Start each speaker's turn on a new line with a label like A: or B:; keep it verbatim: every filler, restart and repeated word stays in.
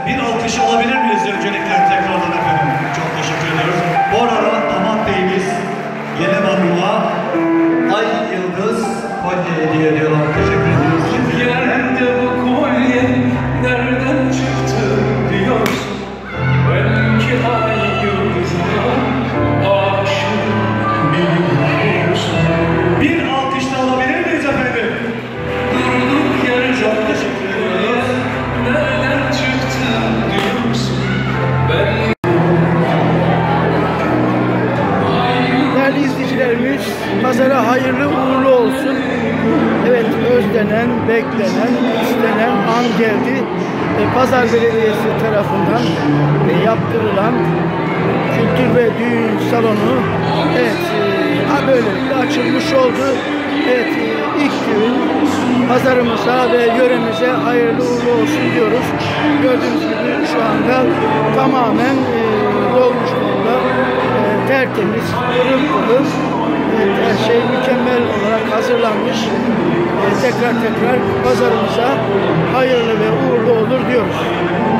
A: bir alkış alabilir miyiz öncelikle tekrardan efendim? Çok teşekkür ediyoruz. Bu arada damat beyimiz yeni hanıma Ay Yıldız kolye hediye ediyorlar. Teşekkür ediyoruz.
B: Yerde bu kolye nereden çıktı diyorsun? Belki ay yıldızına aşık biliyorsun.
A: Bir alkış da alabilir miyiz efendim?
B: Durduk yere
A: Çok teşekkür ediyoruz.
B: nereden çıktı diyorsun? Ben
C: Değerli izleyicilerimiz, pazara hayırlı uğurlu olsun. Evet, özlenen, beklenen, istenen an geldi. E, Pazar Belediyesi tarafından e, yaptırılan kültür ve düğün salonu evet e, böylelikle açılmış oldu. Evet, e, ilk gün pazarımıza ve yöremize hayırlı uğurlu olsun diyoruz. Gördüğünüz gibi şu anda tamamen e, dolmuş durumda. E, tertemiz, pırıl pırıl. Evet, her şey mükemmel olarak hazırlanmış. Ee, tekrar tekrar pazarımıza hayırlı ve uğurlu olur diyoruz.